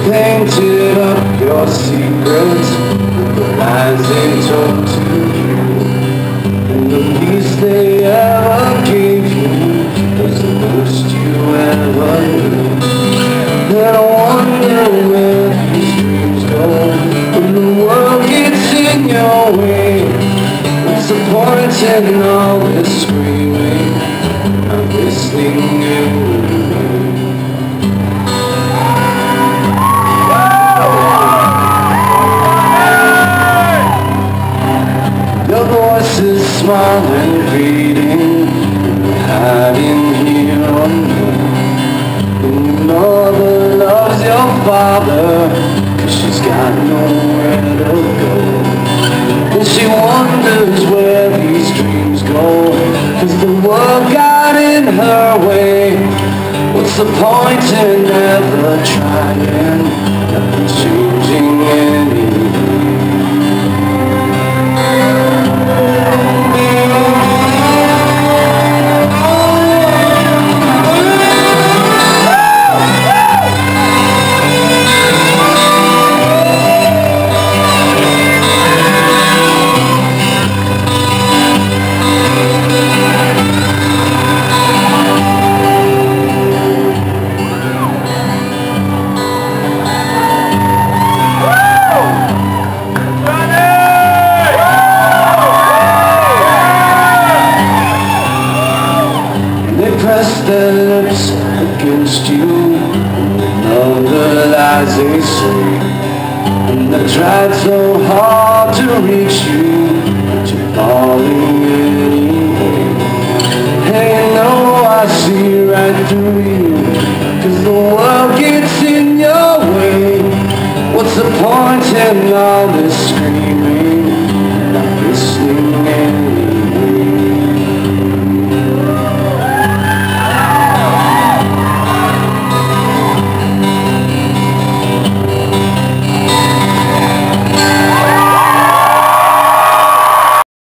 painted up your secrets, the lies they told to you, and the peace they ever gave you was the most you ever knew. And I wonder where these dreams go when the world gets in your way. What's the point in all this screaming? I'm listening to your voices smiling, fading, hiding here on me. And your mother loves your father, 'cause she's got nowhere to go. And she wonders where these dreams go, 'cause the world got in her way. What's the point in ever trying? Nothing changing anything. Press their lips against you, know the lies they say, and they've tried so hard to reach you, but you're falling anyway. Hey, you know I see right through you, 'cause the world gets in your way. What's the point in all this?